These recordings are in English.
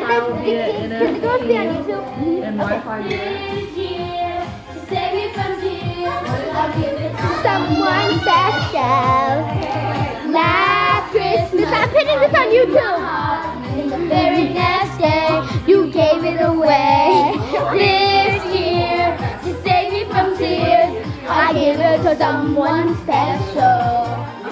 the girls be on YouTube. And Wi-Fi. Someone special. Last Christmas, I'm putting this on YouTube. The very next day, you gave it away. This year, to save me from tears, I give it to someone special.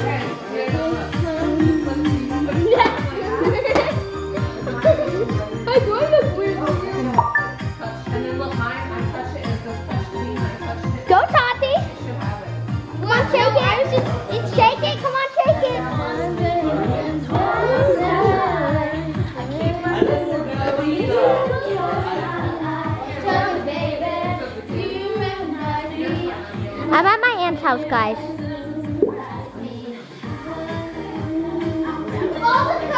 I do look weird. And then look, mine, I touch it and it says touch me, I touch it. Go, Tati. Should have it. Come on, shake it. Shake it. Come on, shake it. I'm at my aunt's house, guys.